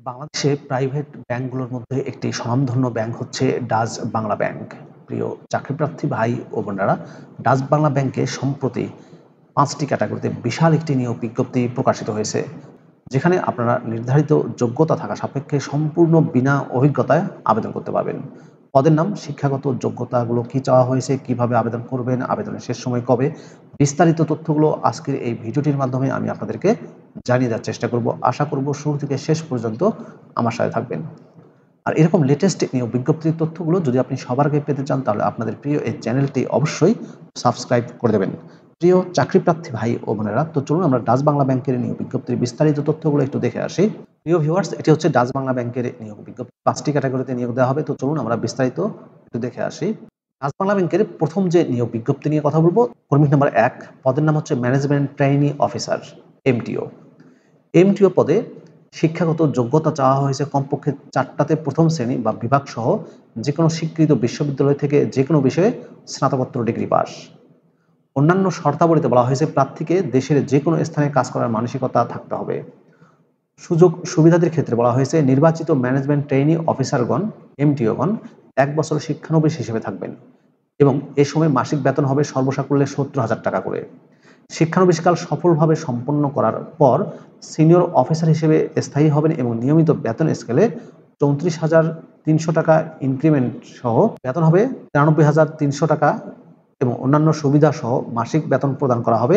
বাংলাদেশে প্রাইভেট ব্যাংকগুলোর মধ্যে একটি স্বনামধন্য ব্যাংক হচ্ছে ডাচ বাংলা ব্যাংক। প্রিয় চাকরিপ্রার্থী ভাই ও বোনেরা, ডাচ বাংলা ব্যাংকে সম্প্রতি ৫টি ক্যাটাগরিতে বিশাল একটি নিয়োগ বিজ্ঞপ্তি প্রকাশিত হয়েছে, যেখানে আপনারা নির্ধারিত যোগ্যতা থাকা সাপেক্ষে সম্পূর্ণ বিনা অভিজ্ঞতায় আবেদন করতে পারবেন। পদের নাম, শিক্ষাগত যোগ্যতাগুলো কী চাওয়া হয়েছে, কিভাবে আবেদন করবেন, আবেদনের শেষ সময় কবে, বিস্তারিত তথ্যগুলো আজকের এই ভিডিওটির মাধ্যমে আমি আপনাদেরকে জানিয়ে দেওয়ার চেষ্টা করব। আশা করব শুরু থেকে শেষ পর্যন্ত আমার সাথে থাকবেন। আর এরকম লেটেস্ট নিয়োগ বিজ্ঞপ্তির তথ্যগুলো যদি আপনি সবার আগে পেতে চান, তাহলে আপনাদের প্রিয় এই চ্যানেলটি অবশ্যই সাবস্ক্রাইব করে দেবেন। প্রিয় চাকরিপ্রার্থী ভাই ও বোনেরা, তো চলুন আমরা ডাচ বাংলা ব্যাংকের নিয়োগ বিজ্ঞপ্তির বিস্তারিত তথ্যগুলো একটু দেখে আসি। প্রিয় ভিউয়ার্স, এটি হচ্ছে ডাচ বাংলা ব্যাংকের নিয়োগ বিজ্ঞপ্তি। 5টি ক্যাটাগরিতে নিয়োগ দেওয়া হবে। তো চলুন আমরা বিস্তারিত একটু দেখে আসি। ডাচ বাংলা ব্যাংকের প্রথম যে নিয়োগ বিজ্ঞপ্তি নিয়ে কথা বলবো, কর্মী নাম্বার 1, পদের নাম হচ্ছে management trainee officer, MTO. MTO পদে শিক্ষাগত যোগ্যতা চাওয়া হয়েছে কমপক্ষে 4টাতে প্রথম শ্রেণী বা বিভাগ সহ যে কোনো স্বীকৃত বিশ্ববিদ্যালয় থেকে যে কোনো বিষয়ে স্নাতকোত্তর ডিগ্রি পাস। অন্যান্য শর্তাবলীতে বলা হয়েছে প্রার্থীকে দেশের যে কোনো স্থানে কাজ করার মানসিকতা থাকতে হবে। সুযোগ সুবিধাদের ক্ষেত্রে বলা হয়েছে নির্বাচিত ম্যানেজমেন্ট ট্রেইনি অফিসারগণ, এমটিওগণ 1 বছর শিক্ষানবিশ হিসেবে থাকবেন এবং এ সময় মাসিক বেতন হবে সর্বসাকুল্যে 70,000 টাকা করে। শিক্ষানবিশকাল সফলভাবে সম্পন্ন করার পর সিনিয়র অফিসার হিসেবে স্থায়ী হবেন এবং নিয়মিত বেতন স্কেলে 34,300 টাকা ইনক্রিমেন্ট সহ বেতন হবে 93,300 টাকা এবং অন্যান্য সুবিধা সহ মাসিক বেতন প্রদান করা হবে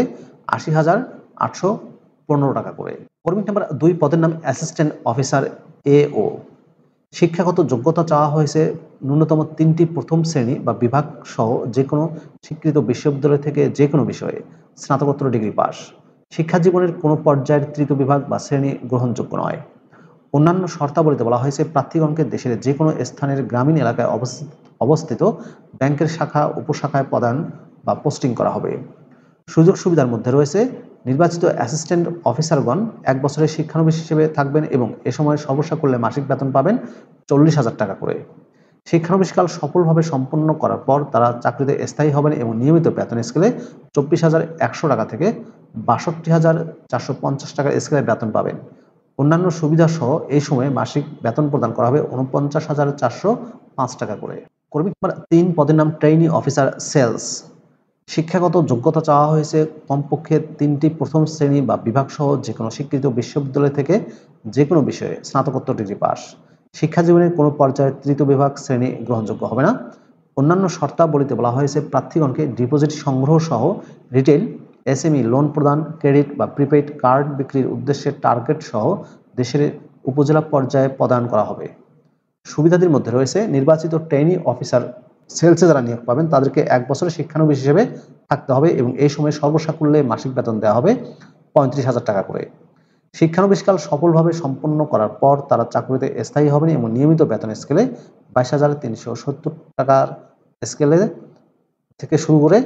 80,815 টাকা করে। কর্মী নাম্বার 2, পদের নাম অ্যাসিস্ট্যান্ট অফিসার, এও। শিক্ষাগত যোগ্যতা চাওয়া হয়েছে ন্যূনতম 3টি প্রথম শ্রেণী বা বিভাগ সহ যে কোনো স্বীকৃত বিশ্ববিদ্যালয় থেকে যে কোনো বিষয়ে স্নাতকোত্তর ডিগ্রি পাস। শিক্ষা জীবনের কোনো পর্যায়ের তৃতীয় বিভাগ বা শ্রেণী গ্রহণযোগ্য নয়। অন্যান্য শর্তাবলীতে বলা হয়েছে প্রার্থীগণকে দেশের যে কোনো স্থানের গ্রামীণ এলাকায় অবস্থিত ব্যাংকের শাখা উপশাখায় প্রদান বা পোস্টিং করা হবে। সুযোগ সুবিধার মধ্যে রয়েছে নির্বাচিত অ্যাসিস্ট্যান্ট অফিসারগণ 1 বছরের শিক্ষানবিশ হিসেবে থাকবেন এবং এ সময় সর্বসাকুল্যে মাসিক বেতন পাবেন 40,000 টাকা করে। শিক্ষানবিশকাল সফলভাবে সম্পন্ন করার পর তারা চাকরিতে স্থায়ী হবেন এবং নিয়মিত বেতন স্কেলে 24,100 টাকা থেকে 62,450 টাকার স্কেলে বেতন পাবেন। অন্যান্য সুবিধা সহ এই সময়ে মাসিক বেতন প্রদান করা হবে 49,405 টাকা করে। কর্মী নাম্বার 3, পদের নাম ট্রেইনি অফিসার, সেলস। শিক্ষাগত যোগ্যতা চাওয়া হয়েছে কমপক্ষে 3টি প্রথম শ্রেণী বা বিভাগ সহ যে কোনো স্বীকৃত বিশ্ববিদ্যালয় থেকে যে কোনো বিষয়ে স্নাতকোত্তর ডিগ্রি পাস। শিক্ষা জীবনের কোনো পর্যায়ে তৃতীয় বিভাগ শ্রেণী গ্রহণযোগ্য হবে না। অন্যান্য শর্তাবলীতে বলা হয়েছে প্রার্থীগণকে ডিপোজিট সংগ্রহ সহ রিটেল, এসএমই লোন প্রদান, ক্রেডিট বা প্রিপেইড কার্ড বিক্রির উদ্দেশ্যে টার্গেট সহ দেশের উপজেলা পর্যায়ে প্রদান করা হবে। সুবিধাদের মধ্যে রয়েছে নির্বাচিত ট্রেইনি অফিসার সেলসে যারা নিয়োগ পাবেন তাদেরকে 1 বছরের শিক্ষানবিশ হিসেবে থাকতে হবে এবং এই সময় সর্বসাকুল্যে মাসিক বেতন দেওয়া হবে 35,000 টাকা করে। শিক্ষানবিশকাল সফলভাবে সম্পন্ন করার পর তারা চাকরিতে স্থায়ী হবেন এবং নিয়মিত বেতন স্কেলে 22,370 টাকার স্কেলে থেকে শুরু করে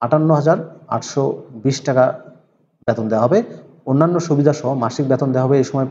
58,820 টাকা বেতন দেওয়া হবে। অন্যান্য সুবিধা সহ মাসিক বেতন দেওয়া হবে এই সময়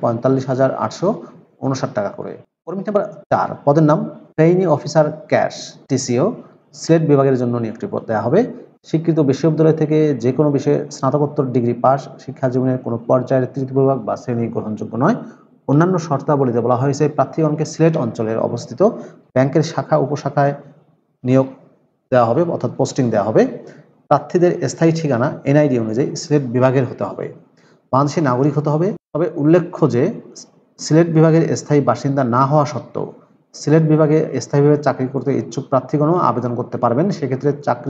45,859 টাকা করে। কর্মী নাম্বার 4, পদের নাম trainee officer, cash, TCO. Sylhet বিভাগের জন্য নিয়োগটি দেওয়া হবে। স্বীকৃত বিশ্ববিদ্যালয় থেকে যে কোনো বিষয়ে স্নাতকোত্তর ডিগ্রি পাস। শিক্ষা জীবনের কোনো পর্যায়ের তৃতীয় বিভাগ বা শ্রেণী গ্রহণযোগ্য নয়। অন্যান্য শর্তাবলীতে বলা হয়েছে প্রার্থীগণকে সিলেট অঞ্চলের অবস্থিত ব্যাংকের শাখা উপশাখায় নিয়োগ দেওয়া হবে অর্থাৎ পোস্টিং দেওয়া হবে। প্রার্থীদের স্থায়ী ঠিকানা এনআইডি অনুযায়ী সিলেট বিভাগের হতে হবে। বাংলাদেশের নাগরিক হতে হবে। তবে উল্লেখ্য যে সিলেট বিভাগের স্থায়ী বাসিন্দা না হওয়া সত্ত্বেও সিলেট বিভাগে স্থায়ীভাবে চাকরি করতে ইচ্ছুক প্রার্থীগণও আবেদন করতে পারবেন। সেক্ষেত্রে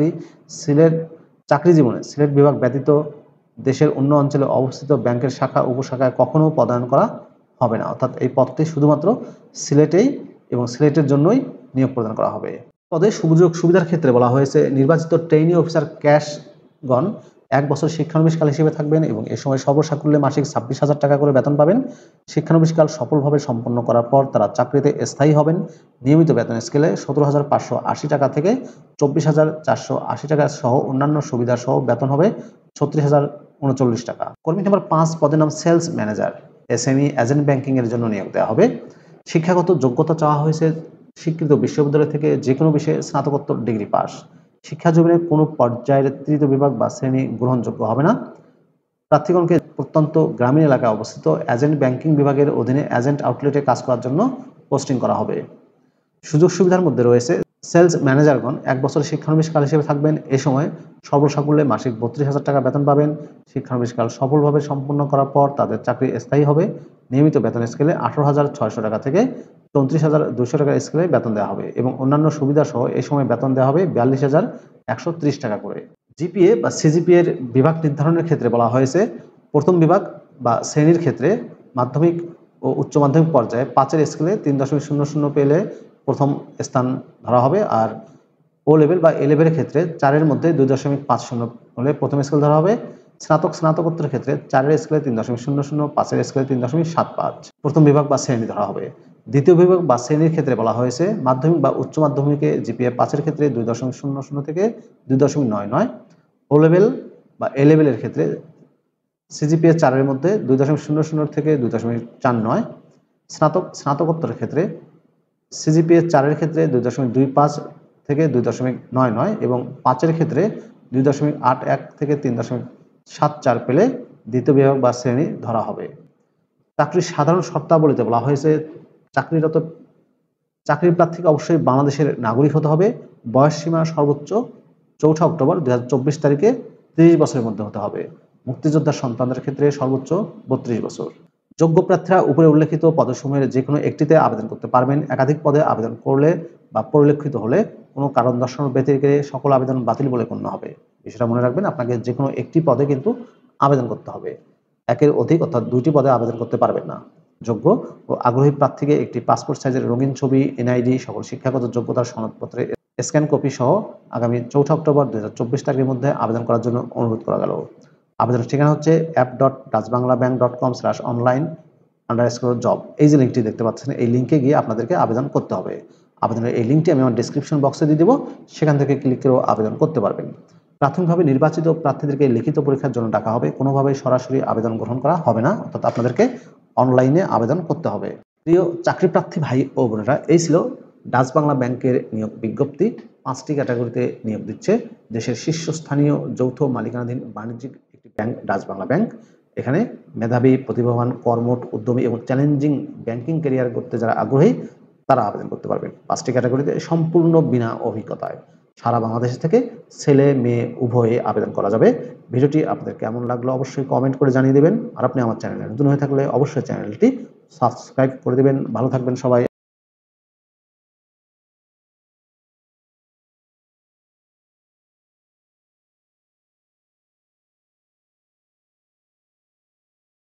চাকরি জীবনে সিলেট বিভাগ ব্যতীত দেশের অন্য অঞ্চলে অবস্থিত ব্যাংকের শাখা উপশাখায় কখনো প্রদান করা হবে না, অর্থাৎ এই পদটি শুধুমাত্র সিলেটেই এবং সিলেটের জন্যই নিয়োগ প্রদান করা হবে। পদে সুযোগ সুবিধার ক্ষেত্রে বলা হয়েছে নির্বাচিত ট্রেইনি অফিসার ক্যাশগণ 1 বছর শিক্ষানবিশকাল হিসেবে থাকবেন এবং এ সময় সর্বসাকুল্যে মাসিক 26,000 টাকা করে বেতন পাবেন। শিক্ষানবিশকাল সফলভাবে সম্পন্ন করার পর তারা চাকরিতে স্থায়ী হবেন। নিয়মিত বেতন স্কেলে 17,580 টাকা থেকে 24,480 টাকা সহ অন্যান্য সুবিধা সহ বেতন হবে 36,039 টাকা। কর্মী নাম্বার 5, পদের নাম sales manager, SME, agent banking এর জন্য নিয়োগ দেওয়া হবে। শিক্ষাগত যোগ্যতা চাওয়া হয়েছে স্বীকৃত বিশ্ববিদ্যালয় থেকে যে কোনো বিষয়ে স্নাতকোত্তর ডিগ্রি পাস। শিক্ষা জীবনের কোনো পর্যায়ের তৃতীয় বিভাগ বা শ্রেণী গ্রহণযোগ্য হবে না। প্রার্থীগণকে প্রত্যন্ত গ্রামীণ এলাকায় অবস্থিত এজেন্ট ব্যাংকিং বিভাগের অধীনে এজেন্ট আউটলেটে কাজ করার জন্য পোস্টিং করা হবে। সুযোগ সুবিধার মধ্যে রয়েছে সেলস ম্যানেজারগণ 1 বছরের শিক্ষানবিশকাল হিসেবে থাকবেন। এ সময় সর্বসাকুল্যে মাসিক 32,000 টাকা বেতন পাবেন। শিক্ষানবিশকাল সফলভাবে সম্পন্ন করার পর তাদের চাকরি স্থায়ী হবে। নিয়মিত বেতন স্কেলে 18,600 টাকা থেকে 34,200 টাকা স্কেলে বেতন দেওয়া হবে এবং অন্যান্য সুবিধা সহ এই সময় বেতন দেওয়া হবে 42,130 টাকা করে। জিপিএ বা সিজিপিএ এর বিভাগ নির্ধারণের ক্ষেত্রে বলা হয়েছে, প্রথম বিভাগ বা শ্রেণীর ক্ষেত্রে মাধ্যমিক ও উচ্চ মাধ্যমিক পর্যায়ে 5-এর স্কেলে 3.00 পেলে প্রথম স্থান ধরা হবে, আর ও লেভেল বা এ লেভেলের ক্ষেত্রে 4-এর মধ্যে 2.50 হলে প্রথম স্কেল ধরা হবে। স্নাতকোত্তরের ক্ষেত্রে 4-এর স্কেলে 3.00, 5-এর স্কেলে 3.75 প্রথম বিভাগ বা শ্রেণী ধরা হবে। দ্বিতীয় বিভাগ বা শ্রেণীর ক্ষেত্রে বলা হয়েছে, মাধ্যমিক বা উচ্চ মাধ্যমিকে জিপিএ 5-এর ক্ষেত্রে 2.00 থেকে 2.99, ও লেভেল বা এ লেভেলের ক্ষেত্রে সিজিপিএ 4-এর মধ্যে 2.00 থেকে 2.49, স্নাতকোত্তরের ক্ষেত্রে সিজিপিএ 4-এর ক্ষেত্রে 2.25 থেকে 2.99 এবং 5-এর ক্ষেত্রে 2.81 থেকে 3.74 পেলে দ্বিতীয় বিভাগ বা শ্রেণী ধরা হবে। চাকরির সাধারণ শর্তাবলীতে বলা হয়েছে, চাকরির প্রার্থীকে অবশ্যই বাংলাদেশের নাগরিক হতে হবে। বয়স সীমা সর্বোচ্চ 4 অক্টোবর 2024 তারিখে 30 বছরের মধ্যে হতে হবে। মুক্তিযোদ্ধার সন্তানদের ক্ষেত্রে সর্বোচ্চ 32 বছর। যোগ্য প্রার্থীরা উপরে উল্লেখিত পদসমূহের যে কোনো একটিতে আবেদন করতে পারবেন। একাধিক পদে আবেদন করলে বা পরিলক্ষিত হলে কোনো কারণ দর্শানোর ব্যতিরেকে সকল আবেদন বাতিল বলে গণ্য হবে। বিষয়টা মনে রাখবেন, আপনাকে যে কোনো একটি পদে কিন্তু আবেদন করতে হবে। একের অধিক অর্থাৎ 2টি পদে আবেদন করতে পারবেন না। যোগ্য ও আগ্রহী প্রার্থীকে একটি পাসপোর্ট সাইজের রঙিন ছবি, এনআইডি, সকল শিক্ষাগত যোগ্যতার সনদপত্রের স্ক্যান কপি সহ আগামী 4 অক্টোবর 2024 তারিখের মধ্যে আবেদন করার জন্য অনুরোধ করা গেল। আবেদনের ঠিকানা হচ্ছে app.dutchbanglabank.com/online_job। এই যে লিঙ্কটি দেখতে পাচ্ছেন, এই লিঙ্কে গিয়ে আপনাদেরকে আবেদন করতে হবে। আবেদনের এই লিঙ্কটি আমি আমার ডেসক্রিপশন বক্সে দিয়ে দেবো, সেখান থেকে ক্লিক করেও আবেদন করতে পারবেন। প্রাথমিকভাবে নির্বাচিত প্রার্থীদেরকে লিখিত পরীক্ষার জন্য ডাকা হবে। কোনোভাবেই সরাসরি আবেদন গ্রহণ করা হবে না, অর্থাৎ আপনাদেরকে অনলাইনে আবেদন করতে হবে। প্রিয় চাকরি প্রার্থী ভাই ও বোনেরা, এই ছিল ডাচ বাংলা ব্যাংকের নিয়োগ বিজ্ঞপ্তি। 5টি ক্যাটাগরিতে নিয়োগ দিচ্ছে দেশের শীর্ষস্থানীয় যৌথ মালিকানাধীন বাণিজ্যিক একটি ব্যাংক ডাচ বাংলা ব্যাংক। এখানে মেধাবী, প্রতিভাবান, কর্মঠ, উদ্যমী এবং চ্যালেঞ্জিং ব্যাংকিং ক্যারিয়ার করতে যারা আগ্রহী তারা আবেদন করতে পারবেন। 5টি ক্যাটাগরিতে সম্পূর্ণ বিনা অভিজ্ঞতায় সারা বাংলাদেশ থেকে ছেলে মেয়ে উভয়ে আবেদন করা যাবে। ভিডিওটি আপনাদের কেমন লাগলো অবশ্যই কমেন্ট করে জানিয়ে দেবেন। আর আপনি আমার চ্যানেলে নতুন হয়ে থাকলে অবশ্যই চ্যানেলটি সাবস্ক্রাইব করে দেবেন। ভালো থাকবেন সবাই।